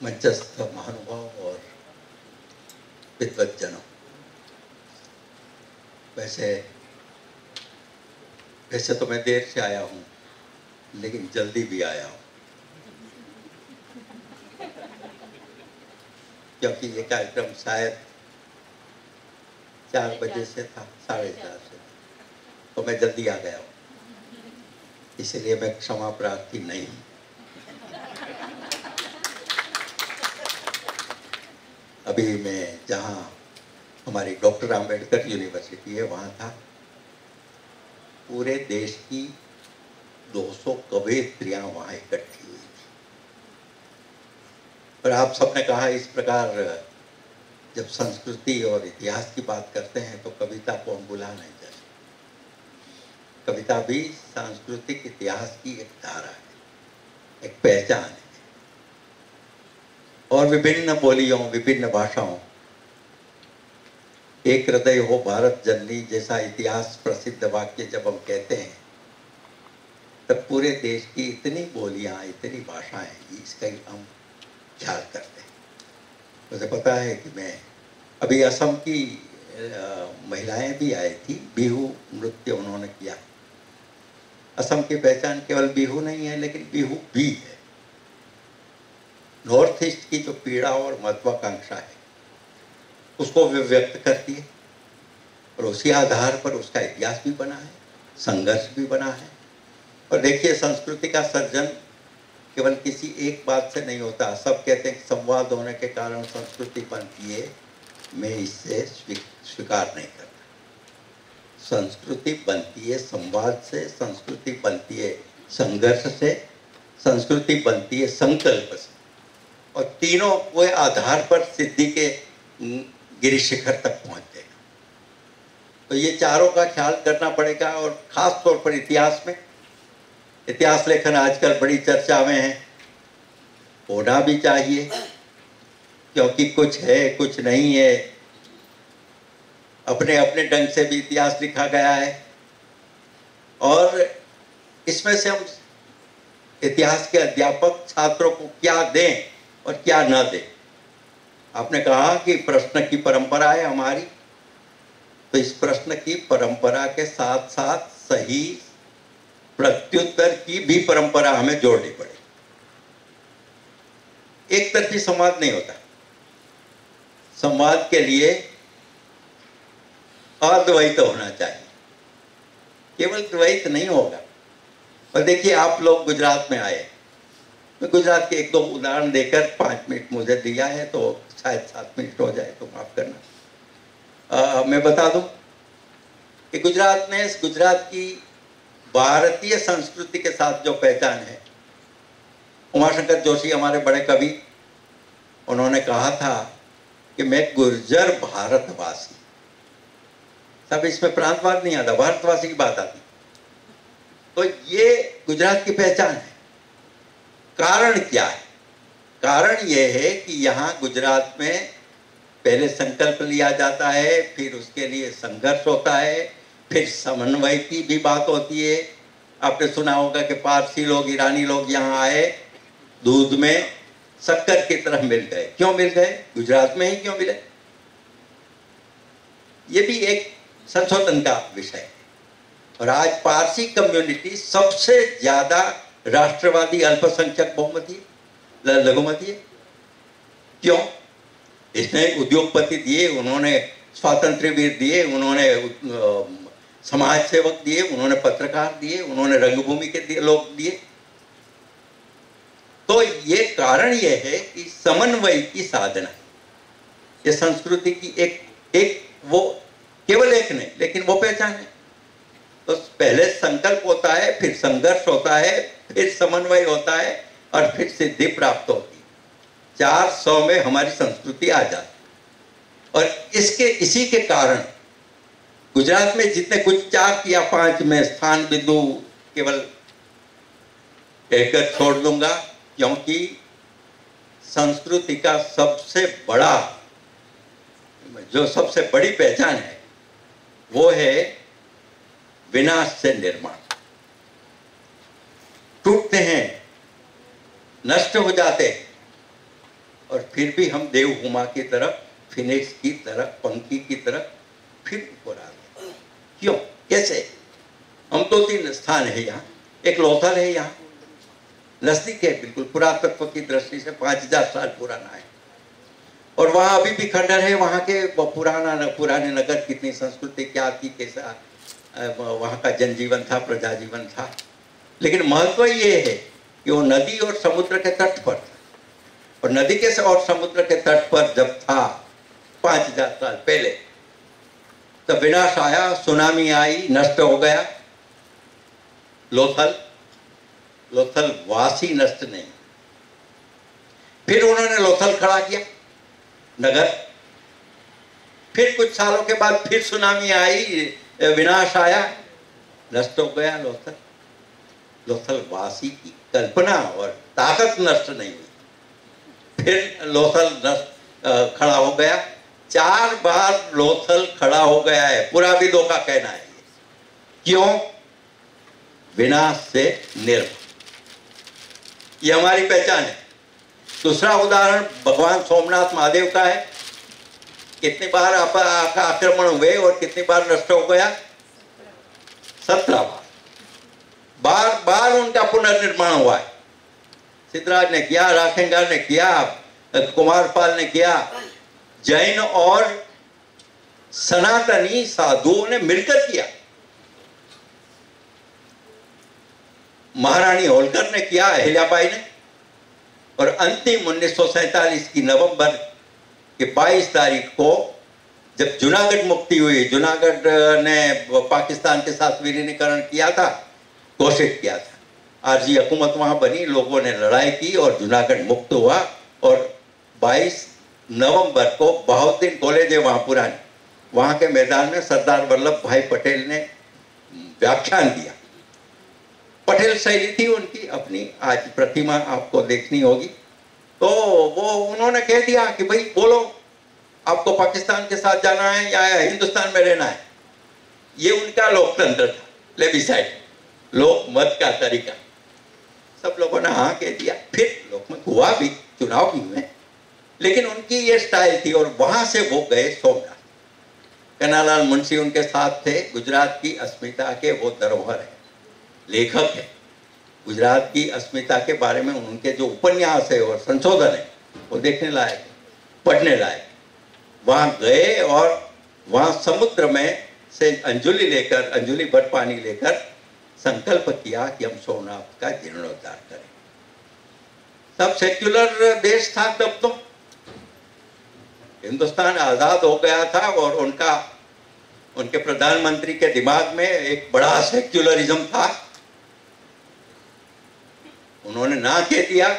मंचस्थ महानुभाव और विद्वज्जनों, वैसे तो मैं देर से आया हूँ, लेकिन जल्दी भी आया हूँ, क्योंकि ये कार्यक्रम शायद 4 बजे से था, 4:30 से था, तो मैं जल्दी आ गया हूँ, इसलिए मैं क्षमा प्रार्थी नहीं हूँ। अभी मैं जहाँ हमारी डॉक्टर आम्बेडकर यूनिवर्सिटी है वहाँ था, पूरे देश की 200 कवयित्रियाँ वहाँ इकट्ठी हुई थी। और आप सबने कहा इस प्रकार जब संस्कृति और इतिहास की बात करते हैं तो कविता को हम भुला नहीं जाते। कविता भी सांस्कृतिक इतिहास की एक धारा है, एक पहचान है। और विभिन्न बोलियों, विभिन्न भाषाओं, एक हृदय हो भारत जननी जैसा इतिहास प्रसिद्ध वाक्य जब हम कहते हैं, तब पूरे देश की इतनी बोलियां, इतनी भाषाएं, इसका हम ख्याल करते हैं। मुझे पता है कि मैं अभी असम की महिलाएं भी आई थी, बिहू नृत्य उन्होंने किया। असम की पहचान केवल बिहू नहीं है, लेकिन बिहू भी है। नॉर्थ ईस्ट की जो पीड़ा और महत्वाकांक्षा है उसको वे व्यक्त करती है, और उसी आधार पर उसका इतिहास भी बना है, संघर्ष भी बना है। और देखिए, संस्कृति का सर्जन केवल किसी एक बात से नहीं होता। सब कहते हैं कि संवाद होने के कारण संस्कृति बनती है, मैं इससे स्वीकार नहीं करता। संस्कृति बनती है संवाद से, संस्कृति बनती है संघर्ष से, संस्कृति बनती है संकल्प से, और तीनों के आधार पर सिद्धि के गिरिशिखर तक पहुंचते हैं। तो ये चारों का ख्याल करना पड़ेगा। और खास तौर पर इतिहास में, इतिहास लेखन आजकल बड़ी चर्चा में है, होना भी चाहिए, क्योंकि कुछ है कुछ नहीं है, अपने अपने ढंग से भी इतिहास लिखा गया है। और इसमें से हम इतिहास के अध्यापक छात्रों को क्या दें और क्या न दें। आपने कहा कि प्रश्न की परंपरा है हमारी, तो इस प्रश्न की परंपरा के साथ साथ सही प्रत्युत्तर की भी परंपरा हमें जोड़नी पड़ेगी। एक तरफी संवाद नहीं होता। संवाद के लिए अद्वैत होना चाहिए, केवल द्वैत नहीं होगा। और देखिए, आप लोग गुजरात में आए, मैं गुजरात के 1-2 उदाहरण देकर 5 मिनट मुझे दिया है, तो शायद 7 मिनट हो जाए तो माफ करना। मैं बता दूं कि गुजरात की भारतीय संस्कृति के साथ जो पहचान है, उमाशंकर जोशी हमारे बड़े कवि, उन्होंने कहा था कि मैं गुर्जर भारतवासी। सब इसमें प्रांतवाद नहीं आता, भारतवासी की बात आती। तो ये गुजरात की पहचान है। कारण क्या है? कारण यह है कि यहाँ गुजरात में पहले संकल्प लिया जाता है, फिर उसके लिए संघर्ष होता है, फिर समन्वय की भी बात होती है। आपने सुना होगा कि पारसी लोग, ईरानी लोग यहाँ आए, दूध में शक्कर की तरह मिल गए। क्यों मिल गए? गुजरात में ही क्यों मिले? ये भी एक संशोधन का विषय है। और आज पारसी कम्युनिटी सबसे ज्यादा राष्ट्रवादी अल्पसंख्यक बहुमती लघुमती है। क्यों? इसने उद्योगपति दिए, उन्होंने स्वातंत्र्य वीर दिए, उन्होंने समाज सेवक दिए, उन्होंने पत्रकार दिए, उन्होंने रंगभूमि के लोग दिए। तो ये कारण ये है कि समन्वय की साधना, ये संस्कृति की एक वो केवल एक नहीं, लेकिन वो पहचान है। तो पहले संकल्प होता है, फिर संघर्ष होता है, फिर समन्वय होता है, और फिर सिद्धि प्राप्त होती है। 400 में हमारी संस्कृति आ जाती। और इसी के कारण गुजरात में जितने कुछ 4 या 5 में स्थान बिंदु केवल कहकर छोड़ दूंगा, क्योंकि संस्कृति का सबसे बड़ी पहचान है वो है विनाश से निर्माण। टूटते हैं, नष्ट हो जाते हैं, और फिर भी हम देवहुमा की तरफ, फिनिक्स की तरफ, पंखी की तरफ फिर ऊपर आ गए। क्यों, कैसे? हम 2-3 स्थान है यहाँ, एक लोथल है यहाँ नजदीक है, बिल्कुल पुरातत्व की दृष्टि से 5000 साल पुराना है, और वहाँ अभी भी खंडर है, वहाँ के पुराने नगर, कितनी संस्कृति क्या थी, कैसा वहाँ का जनजीवन था, प्रजा जीवन था। लेकिन महत्व ये है कि वो नदी और समुद्र के तट पर था, और नदी के और समुद्र के तट पर जब था 5000 साल पहले, तब विनाश आया, सुनामी आई, नष्ट हो गया लोथल। लोथल वासी नष्ट नहीं। फिर उन्होंने लोथल खड़ा किया नगर, फिर कुछ सालों के बाद फिर सुनामी आई, विनाश आया, नष्ट हो गया लोथल। लोथल वासी की कल्पना और ताकत नष्ट नहीं हुई। फिर लोथल खड़ा हो गया। 4 बार लोथल खड़ा हो गया है, पुराविदों का कहना है। क्यों? विनाश से निर्भय। ये हमारी पहचान है। दूसरा उदाहरण भगवान सोमनाथ महादेव का है। कितनी बार आपका आक्रमण हुए और कितनी बार नष्ट हो गया? 17 बार। बार बार उनका पुनर्निर्माण हुआ है। सिद्धराज ने किया, राखेंगार ने किया, कुमारपाल ने किया, जैन और सनातनी साधुओं ने मिलकर किया। महारानी होलकर ने किया, अहिल्याबाई ने, और अंतिम 1947 की नवंबर के 22 तारीख को जब जूनागढ़ मुक्ति हुई, जूनागढ़ ने पाकिस्तान के साथ विलीनीकरण किया था, घोषित किया था, आरजी हुकूमत वहां बनी, लोगों ने लड़ाई की और जूनागढ़ मुक्त हुआ। और 22 नवंबर को बहाउद्दीन कॉलेज है वहां पुरानी, वहां के मैदान में सरदार वल्लभ भाई पटेल ने व्याख्यान दिया। पटेल शैली थी उनकी अपनी, आज प्रतिमा आपको देखनी होगी। तो वो उन्होंने कह दिया कि भाई बोलो, आपको पाकिस्तान के साथ जाना है या हिंदुस्तान में रहना है। ये उनका लोकतंत्र था, प्लेबिसाइट, लोक मत का तरीका। सब लोगों ने हाँ कह दिया। फिर लोकमत हुआ भी, चुनाव भी हुए, लेकिन उनकी ये स्टाइल थी। और वहां से वो गए सोमनाथ। कन्हैयालाल मुंशी उनके साथ थे। गुजरात की अस्मिता के वो धरोहर है, लेखक है। गुजरात की अस्मिता के बारे में उनके जो उपन्यास है और संशोधन है वो देखने लायक, पढ़ने लायक। वहां गए और वहां समुद्र में से अंजुली भर पानी लेकर संकल्प किया कि हम सोमनाथ का जीर्णोद्धार करें। सब सेक्युलर देश था तब तो, हिंदुस्तान आजाद हो गया था और उनके प्रधानमंत्री के दिमाग में एक बड़ा सेक्युलरिज्म था। उन्होंने ना कह दिया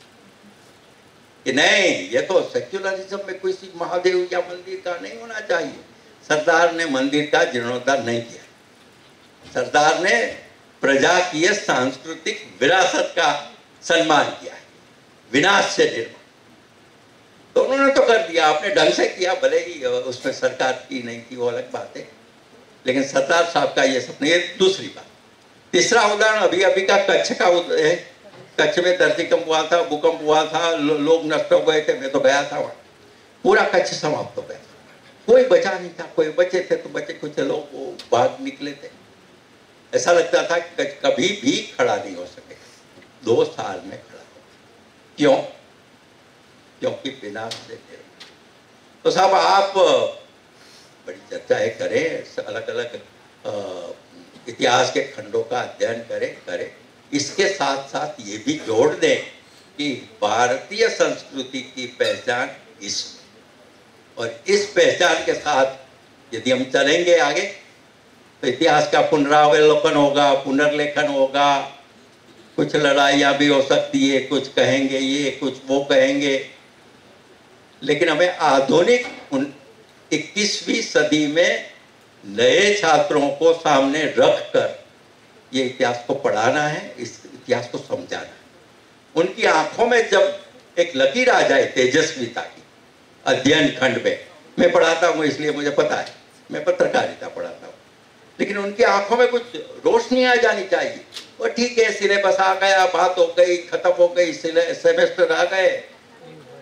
कि नहीं, ये तो सेक्युलरिज्म में किसी महादेव या मंदिर का नहीं होना चाहिए। सरदार ने मंदिर का जीर्णोद्धार नहीं किया। सरदार ने प्रजा की सांस्कृतिक विरासत का सम्मान किया है, विनाश से निर्माण। तो उन्होंने तो कर दिया, अपने ढंग से किया, भले ही उसमें सरकार की नहीं थी, वो अलग बात है। लेकिन सरदार साहब का ये सपना। ये दूसरी बात। तीसरा उदाहरण अभी अभी का कच्छ का है। कच्छ में धरतीकंप हुआ था, भूकंप हुआ था, लोग नष्ट हो गए थे। मैं तो गया था वहां, पूरा कच्छ समाप्त हो गया, कोई बचा नहीं था। कोई बचे थे तो बचे, कुछ लोग वो भाग निकले थे। ऐसा लगता था कि कच्छ कभी भी खड़ा नहीं हो सके। 2 साल में खड़ा हो। क्यों? क्योंकि विनाश से थे। तो साहब आप बड़ी चर्चाएं करें, अलग अलग इतिहास के खंडों का अध्ययन करें। इसके साथ साथ ये भी जोड़ दें कि भारतीय संस्कृति की पहचान इसमें, और इस पहचान के साथ यदि हम चलेंगे आगे तो इतिहास का पुनरावलोकन होगा, पुनर्लेखन होगा। कुछ लड़ाइयाँ भी हो सकती है, कुछ कहेंगे ये, कुछ वो कहेंगे, लेकिन हमें आधुनिक 21वीं सदी में नए छात्रों को सामने रखकर ये इतिहास को पढ़ाना है, इस इतिहास को समझाना है। उनकी आंखों में जब एक लकीर आ जाए तेजस्विता की, अध्ययन खंड में मैं पढ़ाता हूँ इसलिए मुझे पता है, मैं पत्रकारिता पढ़ाता हूँ, लेकिन उनकी आंखों में कुछ रोशनी आ जानी चाहिए। वो ठीक है, सिलेबस आ गया, बात हो गई, खत्म हो गई, सेमेस्टर आ गए,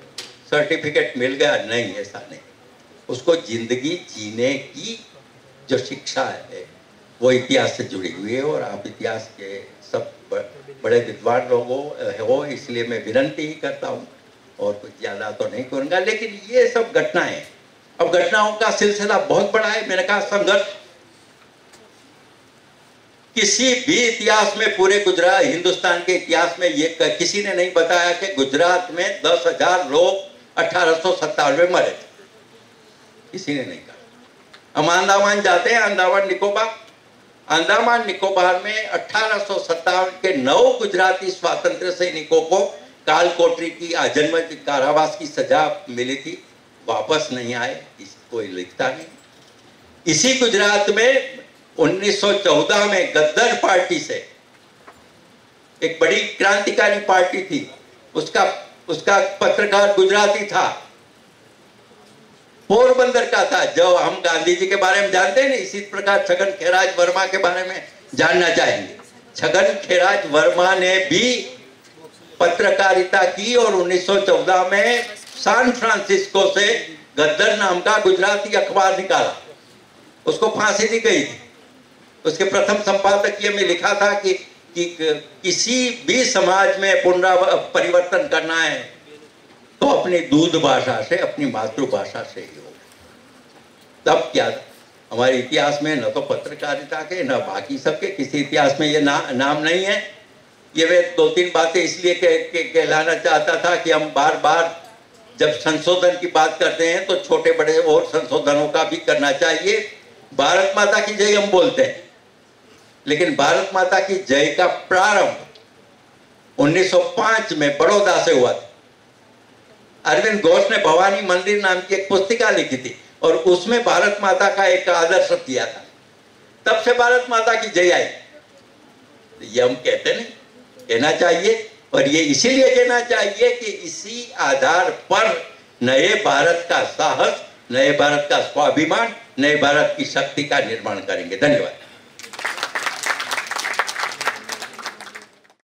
सर्टिफिकेट मिल गया, नहीं, ऐसा नहीं। उसको जिंदगी जीने की जो शिक्षा है वो इतिहास से जुड़ी हुई है। और आप इतिहास के सब बड़े विद्वान लोग हो, इसलिए मैं विनती ही करता हूँ और कुछ ज़्यादा तो नहीं करूँगा। लेकिन ये सब घटनाएं, अब घटनाओं का सिलसिला बहुत बड़ा है। मैंने कहा संघर्ष किसी भी इतिहास में, पूरे गुजरात हिंदुस्तान के इतिहास में ये किसी ने नहीं बताया कि गुजरात में 10,000 लोग 1897 में मरे थे, किसी ने नहीं कहा। हम अंडमान जाते हैं, अंडमान निकोबार में 1857 के 9 गुजराती स्वातंत्र सैनिकों को काल कोठरी की आजन्म कारावास की सजा मिली थी, वापस नहीं आए, कोई लिखता नहीं। इसी गुजरात में 1914 में गद्दर पार्टी से, एक बड़ी क्रांतिकारी पार्टी थी, उसका पत्रकार गुजराती था, पोरबंदर का था। जो हम गांधी जी के बारे में जानते हैं ना, इसी प्रकार छगन खेराज वर्मा के बारे में जानना चाहेंगे। छगन खेराज वर्मा ने भी पत्रकारिता की और 1914 में सैन फ्रांसिस्को से गद्दर नाम का गुजराती अखबार निकाला, उसको फांसी दी गई थी। उसके प्रथम संपादकीय में लिखा था कि किसी भी समाज में परिवर्तन करना है तो अपनी दूध भाषा से, अपनी मातृभाषा से ही होगा। तब क्या, हमारे इतिहास में न तो पत्रकारिता के न बाकी सबके किसी इतिहास में ये नाम नहीं है। ये वे 2-3 बातें इसलिए कहलाना चाहता था कि हम बार बार जब संशोधन की बात करते हैं तो छोटे बड़े और संशोधनों का भी करना चाहिए। भारत माता की जय हम बोलते हैं, लेकिन भारत माता की जय का प्रारंभ 1905 में बड़ौदा से हुआ था। अरविंद घोष ने भवानी मंदिर नाम की एक पुस्तिका लिखी थी और उसमें भारत माता का एक आदर्श किया था। तब से भारत माता की जय आई। ये हम कहते नहीं, कहना चाहिए। और ये इसीलिए कहना चाहिए कि इसी आधार पर नए भारत का साहस, नए भारत का स्वाभिमान, नए भारत की शक्ति का निर्माण करेंगे। धन्यवाद।